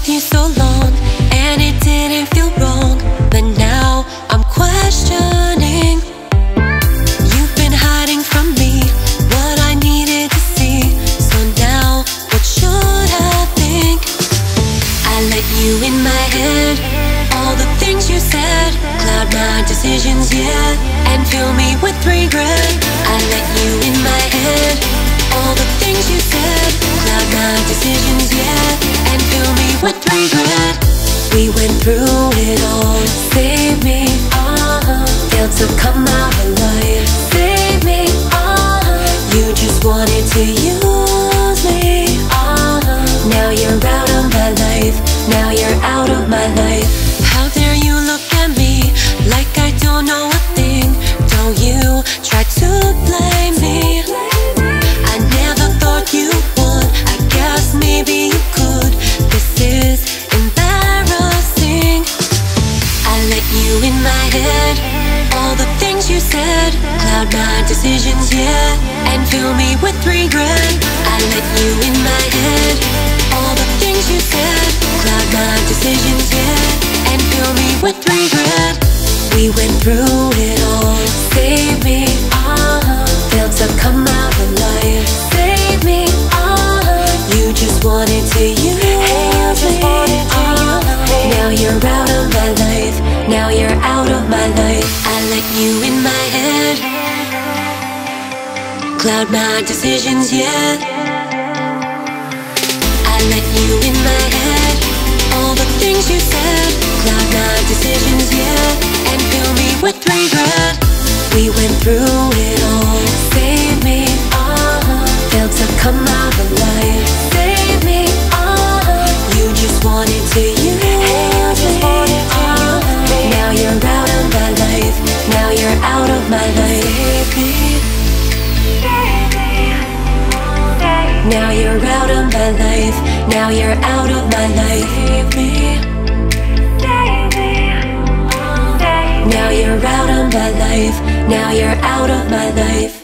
you so long, and it didn't feel wrong, but now I'm questioning. You've been hiding from me what I needed to see, so now what should I think? I let you in my head, all the things you said, cloud my decisions, yeah, and fill me with regret. I let you in my head, all the things you said, cloud my decisions, yeah, and fill me with regret. We went through it all, save me, failed to come out alive, save me, you just wanted to use me, now you're out of my life, now you're out of my life. How dare you look at me like I don't know a thing? Don't you try to blame me. I never thought you would, I guess maybe you could. This is embarrassing. I let you in my head, all the things you said, cloud my decisions, yeah, and fill me with regret. I let you in my head, all the things you said, cloud my decisions, yeah, and fill me with regret. We went through it all, save me, failed to come out alive, save me, you just wanted to use me, now you're out of my life, now you're out of my life. I let you in my head, cloud my decisions, yeah, I let you in my head, all the things you said, cloud my decisions, yeah, and fill me with regret. We went through it all, save me, failed to come out alive, save me, you just wanted to use me, now you're out of my life, now you're out of my life, save me, now you're out of my life, now you're out of my life, save me, now you're out of my life, now you're out of my life.